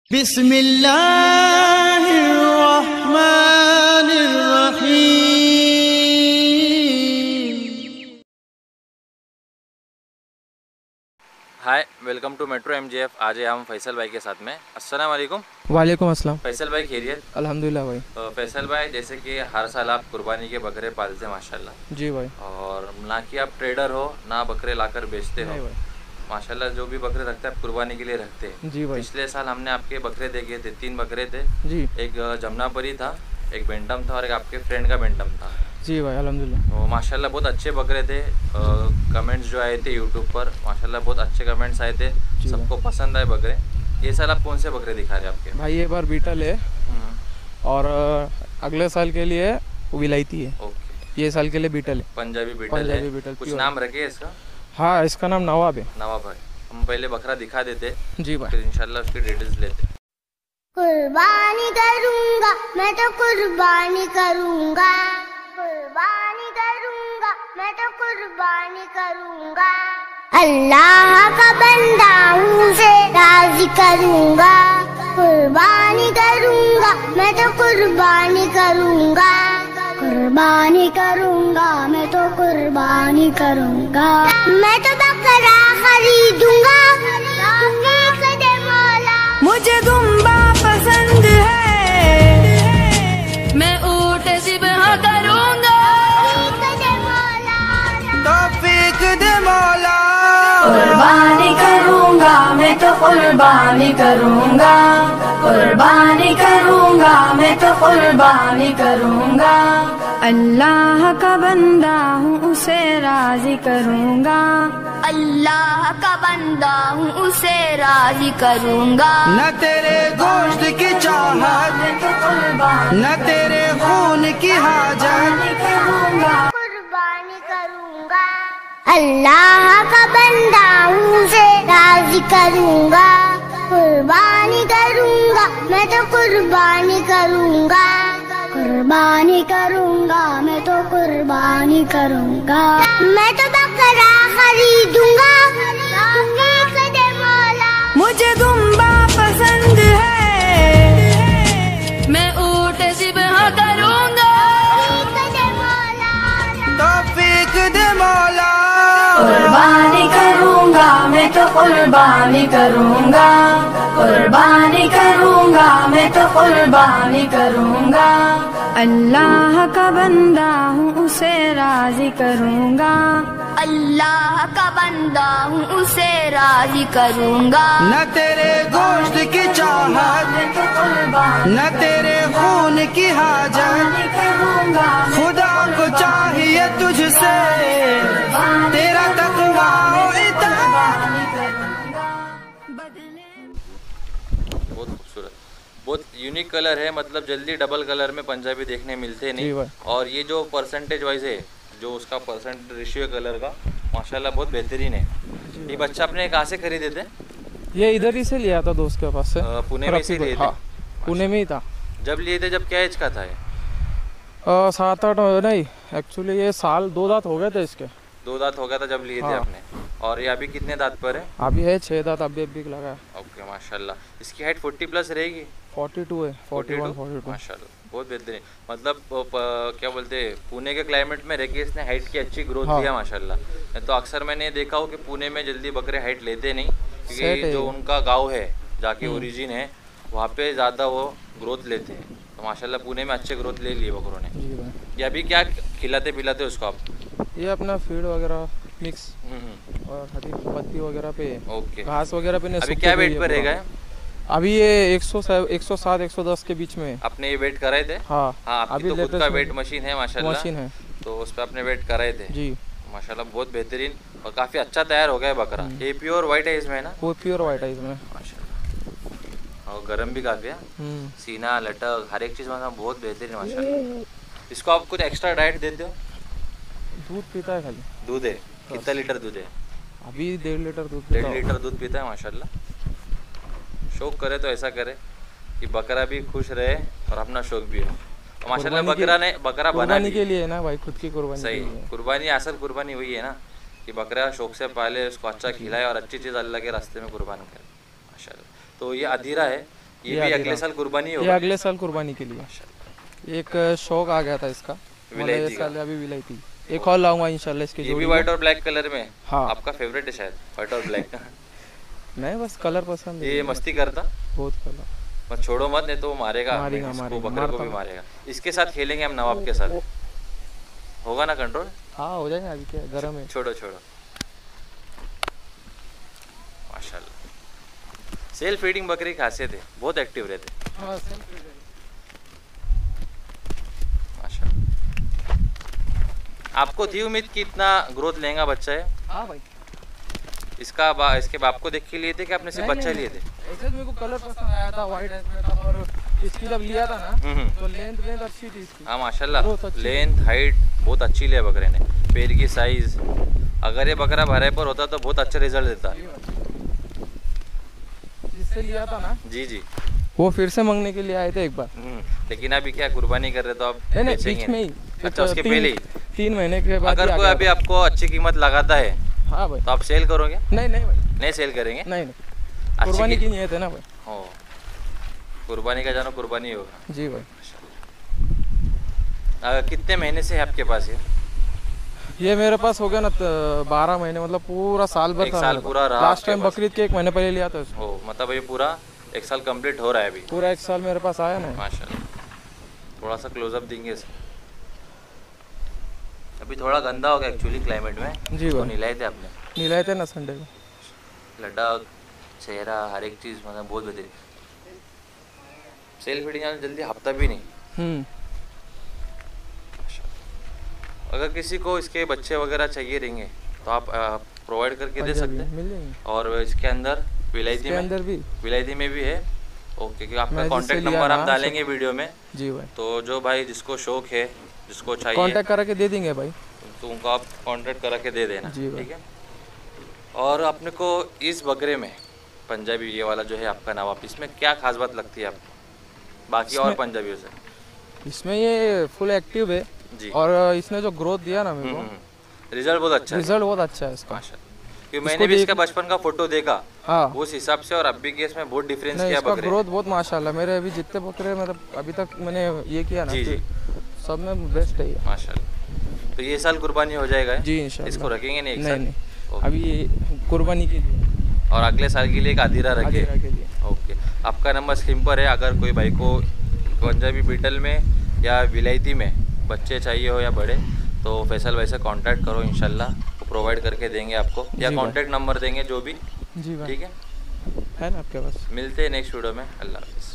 बिस्मिल्लाहिर्रहमानिर्रहीम। Hi, welcome to metro MGF। आज है हम फैसल भाई के साथ में। अस्सलाम वालेकुम। वालेकुम अस्सलाम। फैसल भाई खैरियत? अल्हम्दुलिल्लाह भाई। फैसल भाई, जैसे कि हर साल आप कुर्बानी के बकरे पालते हैं माशाल्लाह। जी भाई। और ना कि आप ट्रेडर हो ना बकरे लाकर बेचते हो माशाल्लाह। जो भी बकरे रखते हैं आप कुर्बानी के लिए रखते हैं। जी भाई। पिछले साल हमने आपके बकरे देखे थे, 3 बकरे थे जी। एक जमुनापरी था, एक बेंटम था और एक आपके फ्रेंड का बेंटम था। जी भाई अल्हम्दुलिल्लाह। तो माशाल्लाह बहुत अच्छे बकरे थे। कमेंट्स जो आए थे यूट्यूब पर माशाल्लाह बहुत अच्छे कमेंट्स आए थे, सबको पसंद आए बकरे। ये साल आप कौन से बकरे दिखा रहे हैं आपके? भाई ये बार बीटल है और अगले साल के लिए विलायती है। ओके। ये साल के लिए बीटल है, पंजाबी बीटल पंजाबी है। बीटल। कुछ नाम रखे इसका? हाँ, इसका नाम नवाब है। नवाब है। हम पहले बकरा दिखा देते जी भाई, फिर इंशाल्लाह उसकी डिटेल्स लेते। कुर्बानी करूंगा मैं तो कुर्बानी करूंगा, कुर्बानी करूंगा मैं तो कुर्बानी करूंगा। अल्लाह का बंदा हूँ उसे राजी करूंगा, कुर्बानी करूंगा मैं तो कुर्बानी करूंगा, कुर्बानी करूंगा मैं तो कुर्बानी करूंगा। मैं तो बकरा खरीदूंगा, मुझे दुम्बा पसंद है, मैं ऊँट ज़िब्ह करूंगा, तौफीक दे मौला। कुर्बानी करूंगा मैं तो कुर्बानी करूंगा, कुर्बानी करूंगा मैं तो कुर्बानी करूंगा। अल्लाह का बंदा हूँ उसे राजी करूंगा, अल्लाह का बंदा हूँ उसे राजी करूंगा। न तेरे गोश्त की चाहत न तेरे खून की हाजत, कुर्बानी करूंगा। अल्लाह का बंदा हूँ उसे राजी करूंगा, कुर्बानी करूंगा मैं तो कुर्बानी करूंगा, कुर्बानी करूंगा मैं तो कुर्बानी करूंगा। मैं तो बकरा खरीदूंगा, मुझे दुम्बा पसंद है, मैं ऊँट ज़िब्ह करूंगा, तौफीक दे मौला। कुर्बानी करूंगा मैं तो कुर्बानी करूंगा, कुर्बानी करूंगा मैं तो कुर्बानी करूंगा। अल्लाह का बंदा हूँ उसे राजी करूंगा, अल्लाह का बंदा हूँ उसे राजी करूंगा। न तेरे गोश्त की चाहत न तेरे खून की हाजत, खुदा को चाहिए तुझसे तेरा तकवा और इताअत। बहुत खूबसूरत, बहुत यूनिक कलर है। मतलब जल्दी डबल कलर में पंजाबी देखने मिलते नहीं। और ये जो परसेंटेज वाइज है, जो उसका परसेंट रेशियो कलर का माशाल्लाह बहुत बेहतरीन है। ये बच्चा आपने कहाँ से खरीदे थे? ये इधर ही से लिया था दोस्त के पास से। पुणे में से लिए थे? पुणे में ही था। जब लिए थे जब क्या एज का था ये? 7-8 नहीं, एक्चुअली ये साल 2 दांत हो गए थे इसके। 2 दांत हो गया था जब लिए थे आपने। और ये अभी कितने दांत पर है? अभी है 6 दांत, अभी लगा है। ओके माशाल्लाह। इसकी हाइट 40 प्लस रहेगी? 42 है, 41-42 माशाल्लाह, बहुत बेहतरीन। मतलब क्या बोलते हैं, पुणे के क्लाइमेट में रह के इसने हाइट की अच्छी ग्रोथ दिया माशाल्लाह। तो अक्सर मैंने देखा हो कि पुणे में जल्दी बकरे हाइट लेते नहीं, क्योंकि जो उनका गांव है जाके ओरिजिन है वहाँ पे ज़्यादा वो ग्रोथ लेते हैं। तो माशाल्लाह पुणे में अच्छे ग्रोथ ले लिए बकरों ने। ये अभी क्या खिलाते पिलाते उसको आप? ये अपना फीड वगैरह मिक्स और हरी पत्ती वगैरह पे, ओके, घास वगैरह पे। अभी क्या वेट पर रहेगा? अभी ये 107-110 के बीच में। आपने ये वेट कराए थे? हाँ, आपकी अभी तो खुद का वेट मशीन है माशाल्लाह। मशीन है तो उस पर आपने वेट कराए थे जी। माशाल्लाह बहुत बेहतरीन और काफ़ी अच्छा तैयार हो गया है बकरा। ये प्योर वाइट है इसमें ना? वो प्योर वाइट है इसमें माशाल्लाह। और गर्म भी काफ़ी है, सीना लटक हर एक चीज़ मतलब बहुत बेहतरीन माशाल्लाह। इसको आप कुछ एक्स्ट्रा डाइट देते हो? दूध पीता है खाली। दूध है? कितना लीटर दूध है अभी? 1.5 लीटर दूध। 1.5 लीटर दूध पीता है माशाल्लाह। शौक करे तो ऐसा करे कि बकरा भी खुश रहे और अपना शौक भी हो। माशाल्लाह बकरा बनाने के लिए ना भाई, खुद की कुर्बानी। सही, कुर्बानी असल कुर्बानी वही है ना कि बकरा शौक से पाले, उसको अच्छा खिलाए और अच्छी चीज़ अल्लाह के रास्ते में कुर्बान करे माशाल्लाह। तो ये अधीरा है, ये भी अगले साल कुर्बानी ये होगा। अगले साल कुर्बानी के लिए। एक शौक आ गया था इसका, विलायती ये साल अभी विलायती। एक और लाऊंगा इंशाल्लाह इसकी ये जोड़ी भी में। व्हाइट और ब्लैक कलर में। हाँ। आपका फेवरेट है शायद व्हाइट और ब्लैक। नहीं बस कलर पसंद है। ये मस्ती करता, बहुत कलर। बस छोड़ो मत, नहीं तो वो मारेगा, मारेगा, इसको मारेगा, बकरे को भी मारेगा। इसके साथ खेलेंगे हम नवाब के साथ, होगा ना कंट्रोल? हाँ हो जाएगा, अभी क्या गर्म है। छोड़ो छोड़ो। माशाल्लाह, सेल्फ फीडिंग बकरी की खासियत है, बहुत एक्टिव रहते। हाँ माशाल्लाह। आपको थी उम्मीद कि इतना ग्रोथ लेगा बच्चा है? हाँ भाई। इसके बाप को देख के लिए थे कि आपने सिर्फ बच्चा लिए थे? ऐसे मेरे को कलर पसंद आया था, व्हाइट था, और इसकी जब लिया था ना तो लेंथ अच्छी थी इसकी। हाँ माशाल्लाह, लेंथ हाइट बहुत अच्छी लिया बकरे ने। पैर की साइज, अगर ये बकरा भरे पर होता तो बहुत अच्छा रिजल्ट देता। जिससे लिया था ना जी जी, वो फिर से मांगने के लिए आए थे एक बार। लेकिन अभी क्या कुर्बानी कर रहे तो आप नहीं बेचेंगे? बीच में ही। अच्छा, उसके पहले ही 3 महीने के बाद अगर कोई अभी आपको अच्छी कीमत लगाता है हाँ भाई। तो आप सेल करोगे? नहीं भाई, नहीं सेल करेंगे? नहीं कुर्बानी की नियत है ना भाई। हो, कुर्बानी का जानो कुर्बानी होगा। जी भाई। कितने महीने से है आपके पास ये मेरे पास हो गया ना 12 महीने, मतलब पूरा साल भर। एक साल पूरा रहा लास्ट आपके टाइम पास? बकरीद के 1 महीने पहले लिया था उसको। हो, मतलब ये पूरा 1 साल कंप्लीट हो रहा है अभी? पूरा 1 साल मेरे पास आया ना। माशाल्लाह। थोड़ा सा क्लोजअप देंगे इसे। अभी थोड़ा गंदा हो गया एक्चुअली क्लाइमेट में। जी तो भाई। नहलाए थे आपने? नीलाए थे ना संडे को। लड्डा, चेहरा, हर एक चीज़ मतलब बहुत बेहतरीन। सेल फीडिंग जल्दी हफ्ता भी नहीं। अगर किसी को इसके बच्चे वगैरह चाहिए रहेंगे तो आप प्रोवाइड करके दे सकते हैं? मिल जाएंगे। और इसके अंदर विलायती में? अंदर भी विलायती में भी है। ओके, क्योंकि आपका मैं कांटेक्ट जिससे लिया नंबर हम ना, डालेंगे वीडियो में। जी भाई। तो जो भाई जिसको शौक है, जिसको चाहिए, कांटेक्ट करके दे देंगे भाई। तो उनको आप कांटेक्ट करा के दे देना। जी भाई। ठीक है। और अपने को इस बकरे में पंजाबी ये वाला जो है आपका नवाब, इसमें क्या खास बात लगती है आपको बाकी और पंजाबियों से? इसमें ये फुल एक्टिव है जी। और इसने जो ग्रोथ दिया ना मेरे को, रिजल्ट बहुत अच्छा है। रिजल्ट बहुत अच्छा है इसका। माशाल्लाह। क्योंकि मैंने भी इसका बचपन का फोटो देखा, हाँ उस हिसाब से, और अभी के इसमें बहुत डिफरेंस नहीं, किया इसका बकरे। ग्रोथ बहुत माशाल्लाह। मेरे अभी जितने बकरे मतलब अभी तक मैंने ये किया ना, जी जी, सब में बेस्ट है ये। माशाल्लाह। तो ये साल कुर्बानी हो जाएगा है? जी इंशाल्लाह। इसको रखेंगे नहीं एक नहीं साल? नहीं, अभी ये कुर्बानी के लिए और अगले साल के लिए एक आदिरा रखे? आदिरा के लिए। ओके, आपका नंबर स्क्रीन पर है। अगर कोई भाई को पंजाबी बीटल में या विलायती में बच्चे चाहिए हो या बड़े, तो फैसल भाई से कांटेक्ट करो, इंशाल्लाह वो प्रोवाइड करके देंगे आपको, या कांटेक्ट नंबर देंगे जो भी। जी भाई। ठीक है ना आपके पास। मिलते हैं नेक्स्ट वीडियो में। अल्लाह हाफिज़।